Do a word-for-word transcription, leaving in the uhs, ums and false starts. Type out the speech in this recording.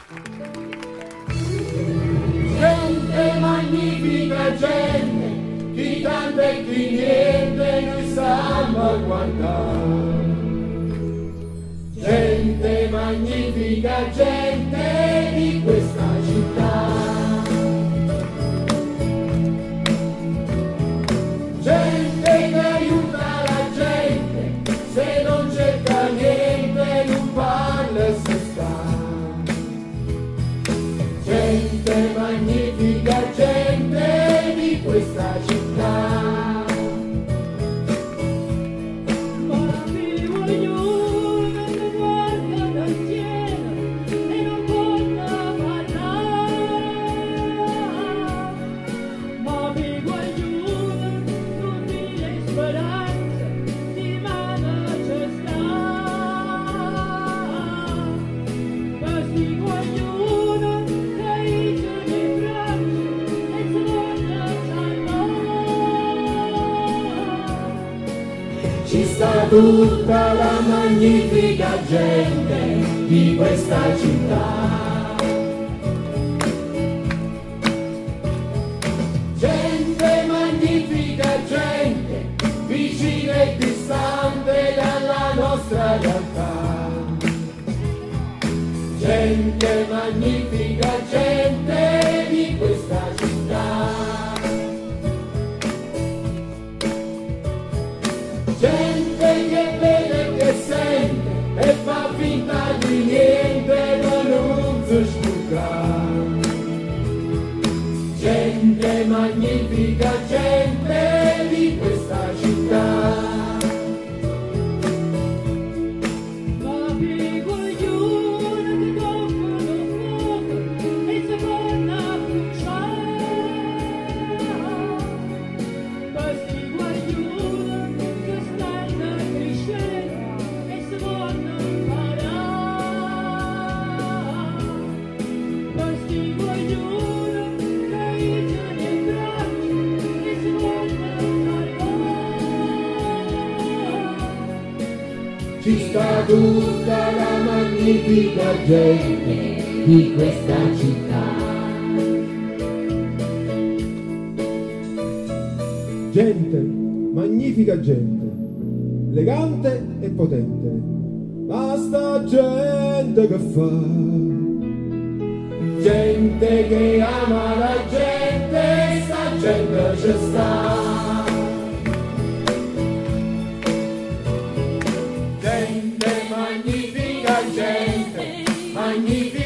Gente magnifica, gente, chi tanto e chi niente noi stiamo a guardare. Gente magnifica, gente di questa città. Gente che aiuta la gente, se non cerca niente non parla e si sta. Gente magnifica, gente di questa città. Ci sta tutta la magnifica gente di questa città. Gente magnifica, gente vicina e distante dalla nostra realtà. Gente magnifica, gente di questa città. Gente che vede, che sente e fa finta di niente ma non si scusa. Gente magnifica, gente di questa città. Ci sta tutta la magnifica gente di questa città. Gente, magnifica gente, elegante e potente, ma sta gente che fa. Gente che ama la gente, sta gente ci sta. Gente magnifica, gente magnifica.